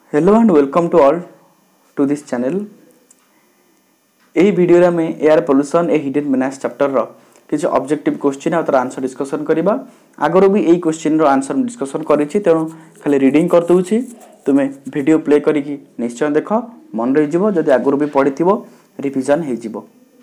Hello and welcome to all to this channel. यही वीडियो रे में air pollution a hidden menace chapter रो किछ ऑब्जेक्टिव क्वेश्चन आ तर आंसर डिस्कशन करबा। आगरो भी एही क्वेश्चन रो आंसर डिस्कशन करिछि तेणु खाली रीडिंग कर दउछि तुमे वीडियो प्ले करी कि निश्चय देखो मन रहि जिवो जदि आगरो भी पढिथिबो रिवीजन हे जिवो।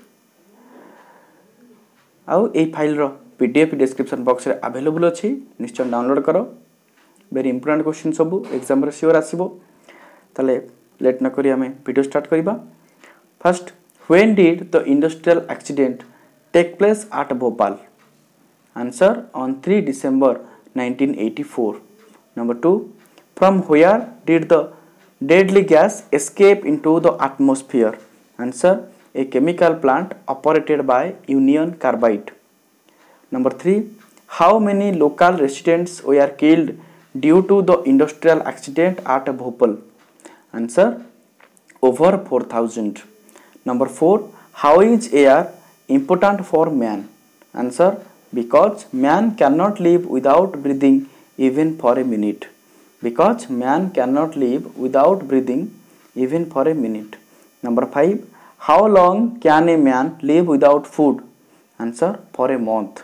आउ एही फाइल रो पीडीएफ डिस्क्रिप्शन बॉक्स रे अवेलेबल अछि निश्चय डाउनलोड करो। वेरी इंपोर्टेंट क्वेश्चन सब एग्जाम रे श्योर आसीबो। ताले लेट न करी हमें वीडियो स्टार्ट करिबा। First, when did the industrial accident take place at Bhopal? Answer, on 3 December 1984. Number 2, from where did the deadly gas escape into the atmosphere? Answer, a chemical plant operated by Union Carbide. Number 3, how many local residents were killed due to the industrial accident at Bhopal? Answer, over 4,000. Number 4, how is air important for man? Answer, because man cannot live without breathing even for a minute. Because man cannot live without breathing even for a minute. Number 5, how long can a man live without food? Answer, for a month.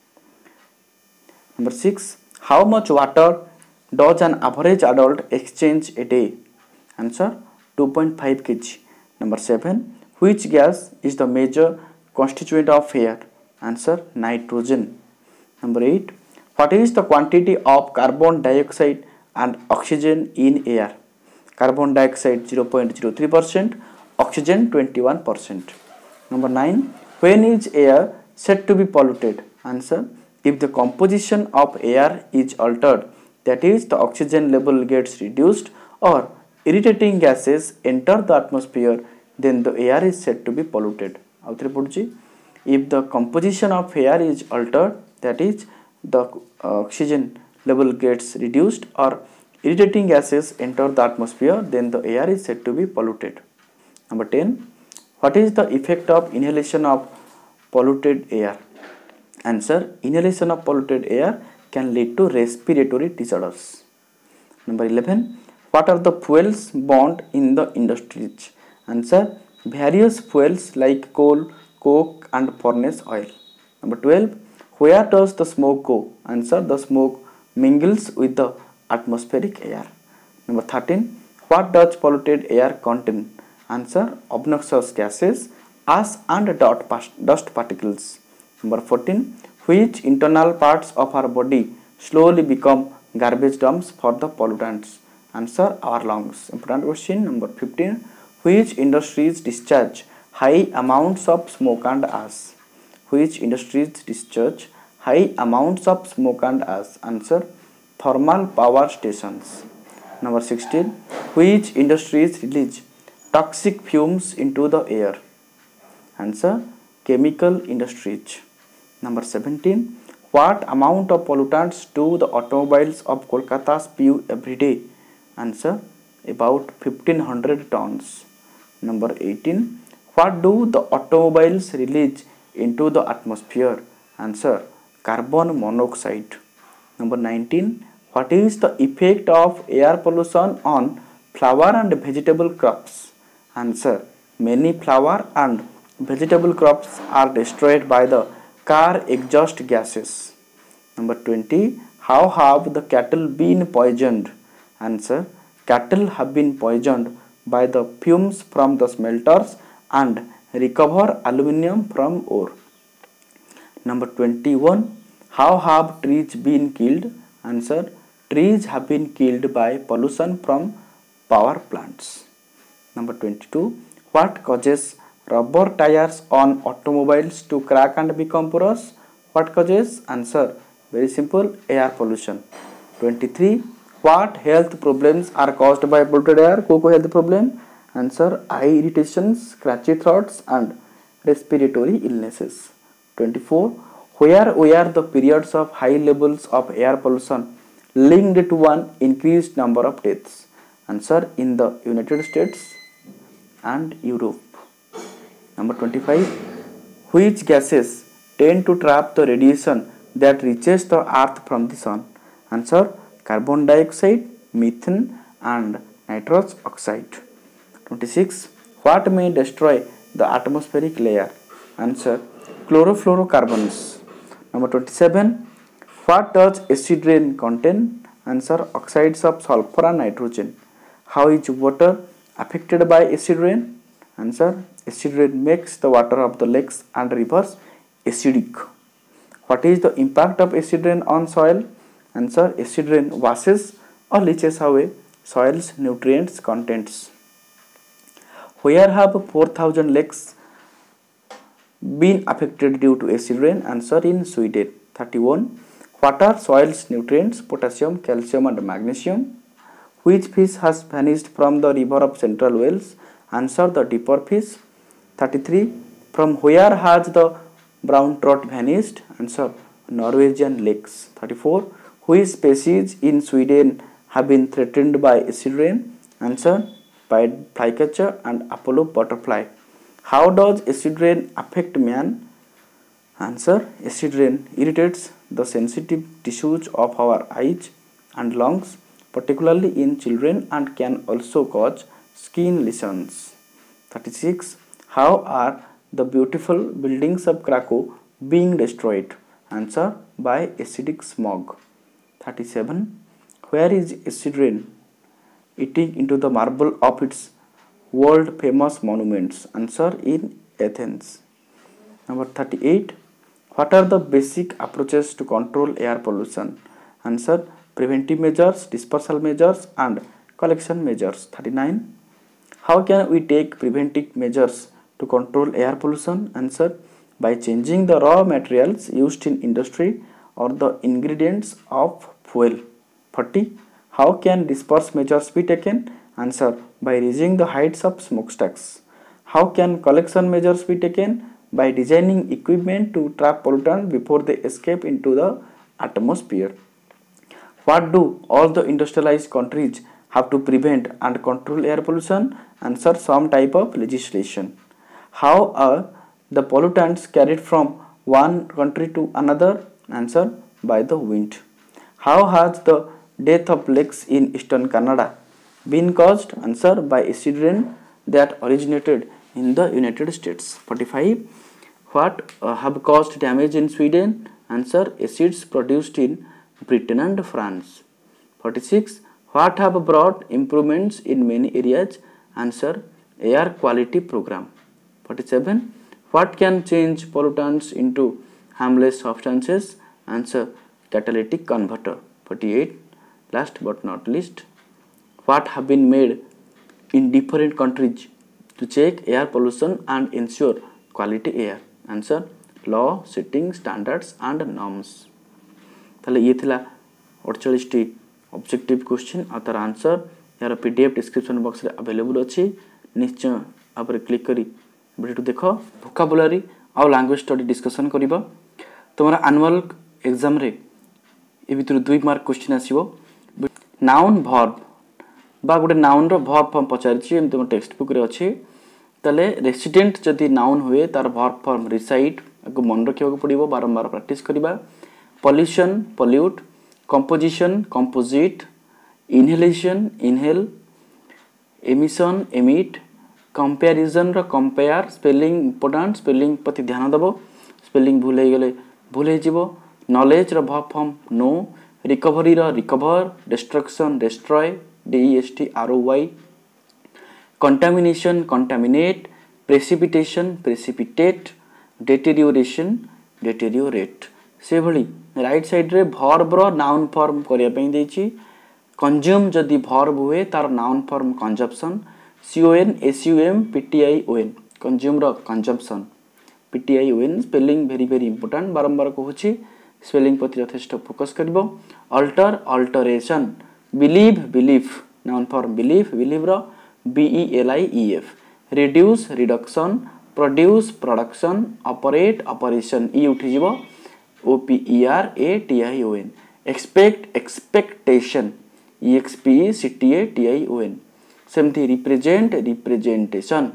Number 6, how much water does an average adult exchange a day? Answer, 2.5 kg. Number 7, which gas is the major constituent of air? Answer, nitrogen. Number 8, what is the quantity of carbon dioxide and oxygen in air? Carbon dioxide 0.03%, oxygen 21%. Number 9, when is air said to be polluted? Answer, if the composition of air is altered, that is the oxygen level gets reduced or irritating gases enter the atmosphere, then the air is said to be polluted. If the composition of air is altered, that is the oxygen level gets reduced or irritating gases enter the atmosphere, then the air is said to be polluted. Number 10, what is the effect of inhalation of polluted air? Answer, inhalation of polluted air can lead to respiratory disorders. Number 11, what are the fuels burned in the industries? Answer, various fuels like coal, coke and furnace oil. Number 12, where does the smoke go? Answer, the smoke mingles with the atmospheric air. Number 13, what does polluted air contain? Answer, obnoxious gases, ash and dust particles. Number 14, which internal parts of our body slowly become garbage dumps for the pollutants? Answer, our lungs. Important question. Number 15, which industries discharge high amounts of smoke and ash? Which industries discharge high amounts of smoke and ash? Answer, thermal power stations. Number 16, which industries release toxic fumes into the air? Answer, chemical industries. Number 17, what amount of pollutants do the automobiles of Kolkata spew every day? Answer, about 1500 tons. Number 18, what do the automobiles release into the atmosphere? Answer, carbon monoxide. Number 19, what is the effect of air pollution on flower and vegetable crops? Answer, many flower and vegetable crops are destroyed by the car exhaust gases. Number 20, how have the cattle been poisoned? Answer, cattle have been poisoned by the fumes from the smelters and recover aluminium from ore. Number 21, how have trees been killed? Answer, trees have been killed by pollution from power plants. Number 22, what causes rubber tires on automobiles to crack and become porous? What causes? Answer, very simple, air pollution. 23, what health problems are caused by polluted air? Coco health problem. Answer, eye irritations, scratchy throats and respiratory illnesses. 24, where were the periods of high levels of air pollution linked to one increased number of deaths? Answer, in the United States and Europe. Number 25, which gases tend to trap the radiation that reaches the earth from the sun? Answer, carbon dioxide, methane and nitrous oxide. 26. What may destroy the atmospheric layer? Answer, chlorofluorocarbons. Number 27. What does acid rain contain? Answer, oxides of sulfur and nitrogen. How is water affected by acid rain? Answer, acid rain makes the water of the lakes and rivers acidic. What is the impact of acid rain on soil? Answer, acid rain washes or leaches away soil's nutrients contents. Where have 4,000 lakes been affected due to acid rain? Answer, in Sweden. 31. What are soil's nutrients? Potassium, calcium and magnesium. Which fish has vanished from the river of Central Wales? Answer, the deeper fish. 33. From where has the brown trout vanished? Answer, Norwegian lakes. 34. Which species in Sweden have been threatened by acid rain? Answer, by flycatcher and Apollo butterfly. How does acid rain affect man? Answer, acid rain irritates the sensitive tissues of our eyes and lungs, particularly in children, and can also cause skin lesions. 36. How are the beautiful buildings of Krakow being destroyed? Answer, by acidic smog. 37. Where is acid rain eating into the marble of its world famous monuments? Answer, in Athens. Number 38. What are the basic approaches to control air pollution? Answer, preventive measures, dispersal measures and collection measures. 39. How can we take preventive measures to control air pollution? Answer, by changing the raw materials used in industry or the ingredients of fuel. 40. How can disperse measures be taken? Answer, by raising the heights of smokestacks. How can collection measures be taken? By designing equipment to trap pollutants before they escape into the atmosphere. What do all the industrialized countries have to prevent and control air pollution? Answer, some type of legislation. How are the pollutants carried from one country to another? Answer, by the wind. How has the death of lakes in eastern Canada been caused? Answer, by acid rain that originated in the United States. 45. What have caused damage in Sweden? Answer, acids produced in Britain and France. 46. What have brought improvements in many areas? Answer, air quality program. 47. What can change pollutants into harmless substances? Answer, catalytic converter. 48. Last but not least, what have been made in different countries to check air pollution and ensure quality air? Answer, law, setting, standards and norms. ताले ये थिला 48 T objective question आ तार answer यार PDF description box रे available अछि। निश्चय आप click करी वीडियो देखो, वोकाबुलरी आ लैंग्वेज स्टडी डिस्कशन करिबा। तुम्हारा एनुअल एग्जाम रे ए भितर 2 मार्क क्वेश्चन आसीबो। नाउन वर्ब बा गोटे नाउन रो वर्ब फॉर्म पचारछि, एम तुम टेक्स्ट बुक रे अछि। ताले रेसिडेंट जदि नाउन हुए तार वर्ब फॉर्म रिसाइड को मन रखिबा को पड़िबो, बारंबार प्रैक्टिस करिबा। Pollution pollute, composition composite, inhalation inhale, emission emit, comparison रो कंपेयर, स्पेलिंग इंपोर्टेंट, स्पेलिंग प्रति ध्यान दबो, स्पेलिंग भूल हे गेले भूल हे जिवो। नॉलेज रो वर्ब फॉर्म नो, रिकवरी रो recover, destruction destroy DESTROY, contamination contaminate, precipitation precipitate, deterioration deteriorate। से भली राइट साइड रे वर्ब रो नाउन फॉर्म करिया पई देछि। कंज्यूम जदि वर्ब हुए तार noun form consumption, CON SUM PTION consume रो consumption, PTION spelling very very important, बारंबार कहूछि स्पेलिंग प्रति यथेष्ट फोकस करबो। Alter alteration, believe belief noun form belief, believe रो BELIEF, reduce reduction, produce production, operate operation e उठी जीवो OPERATION, expect expectation EXPECTATION, सेमती represent representation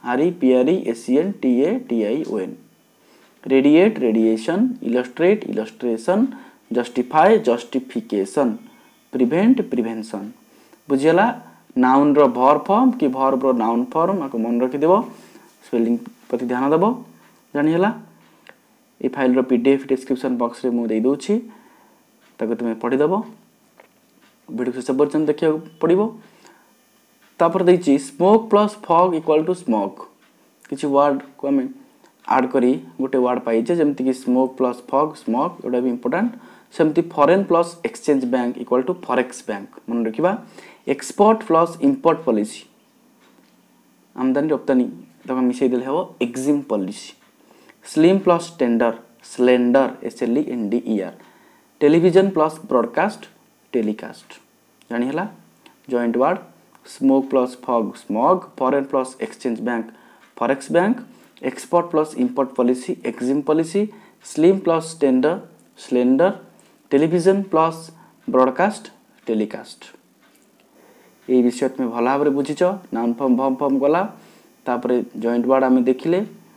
REPRESENTATION, radiate radiation, illustrate illustration, justify justification, prevent prevention। बुझियला noun रो verb form कि verb रो noun form आको मन रखि देबो स्पेलिंग प्रति ध्यान देबो जानि हला ए फाइल रो पीडीएफ डिस्क्रिप्शन बॉक्स रे मु दे दोछि ताको तुमे पढि देबो वीडियो से सब पर्यंत देखियो पड़िबो तापर दैछि smoke plus fog equal to smoke किछि वर्ड को हमें ऐड करी गोटे वर्ड पाई जे जेमति कि स्मोक प्लस फॉग स्मोक एटा भी इंपोर्टेंट सेमति foreign plus exchange bank equal to forex bank मन रखिबा एक्सपोर्ट प्लस इंपोर्ट पॉलिसी आमदानी रप्तानी तक मिसै देले हेबो exim policy slim plus tender slender SLENDER television plus broadcast telecast जानि हला joint word smoke plus fog smog foreign plus exchange bank forex bank export plus import policy exim policy slim plus tender slender television plus broadcast telecast ये विषय में भल भाव बुझीच noun form verb form गला तापरे joint word आम देखिले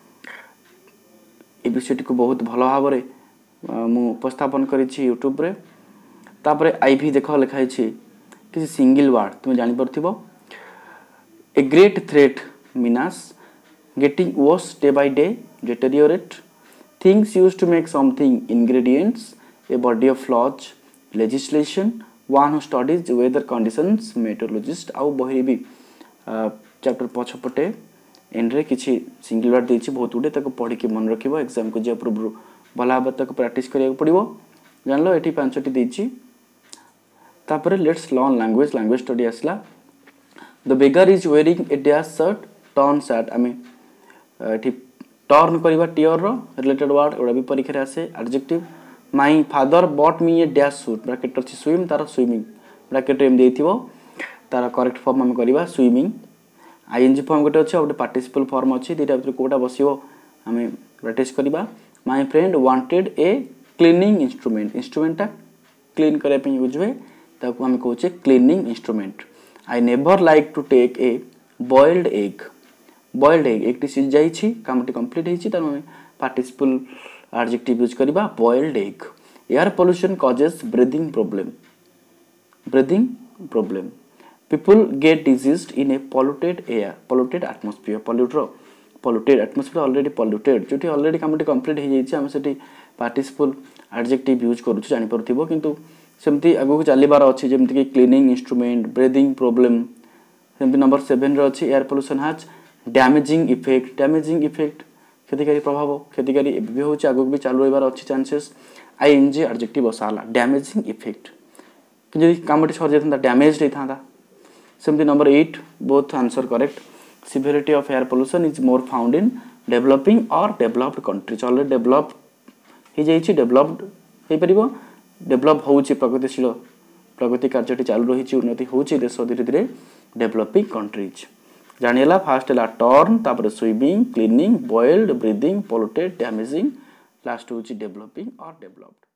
ये विषयटी को बहुत भल भाव मु उपस्थापन करिछि यूट्यूब रे तापरे आईवी देख लिखाई किसी सिंगल वर्ड तुम जानि परथिबो a great threat menace getting worse day by day deteriorate things used to make something ingredients a body of laws legislation one who studies weather conditions meteorologist आउ बहिरी भी चैप्टर पछपटे एंड रे किछि single word देछि बहुत गुडे तक पढि के मन रखिबो एग्जाम को जे पूर्व भला तक प्रैक्टिस करिया पड़िबो जानलो एठी पांचटी देछि तापर let's learn language language study आसला the beggar is wearing a dash shirt torn shirt आमे एठी टर्न करबा टियर रो रिलेटेड वर्ड एडा भी परीक्षा रे आसे adjective my father bought me a dash suit bracket अछि स्विम तार स्विमिंग ब्रैकेट एम देथिबो तार करेक्ट फॉर्म हम करबा स्विमिंग आईएनजी फॉर्म गोटे अछि और पार्टिसिपल फॉर्म अछि दिटा भीतर कोटा बसिबो हमें प्रैक्टिस करबा my friend wanted a cleaning instrument instrument clean करे पे यूज हुए ताको हम कहूचे cleaning instrument I never like to take a boiled egg एक सिझ जाइछि कामटी कंप्लीट हिछि त हम पार्टिसिपल एडजेक्टिव यूज करबा boiled egg air pollution causes breathing problem people get diseased in a polluted air polluted atmosphere polluted atmosphere already polluted जोटी already कामटी कंप्लीट हे जाइछि हम सेठी पार्टिसिपल एडजेक्टिव यूज करूछु जानि परथिबो किंतु सेमती आगु को चलीबार अछि जेमति कि क्लीनिंग इंस्ट्रूमेंट ब्रीथिंग प्रॉब्लम सेमती नंबर 7 रे अछि air pollution has damaging effect क्षतिकारी प्रभाव क्षतिकारी भी होछि आगु भी चालू रहबार अछि चांसेस आईएनजी एडजेक्टिव बसाला डैमेजिंग इफेक्ट कि जदि कामटी सर जेथंदा डैमेज रे थांदा सेमती number 8 both answer correct severity of air pollution is more found in developing or developed countries already developed हे जाइछि डेवलप्ड हे परिबो डेवलप होउछि प्रगति कार्यटी चालू रहिछि उन्नति होउछि देश धीरे धीरे डेवलपिंग कंट्रीज जानिला फर्स्ट ला टर्न तापर swimming cleaning boiled breathing polluted damaging last होउछि डेवलपिंग और डेवलप्ड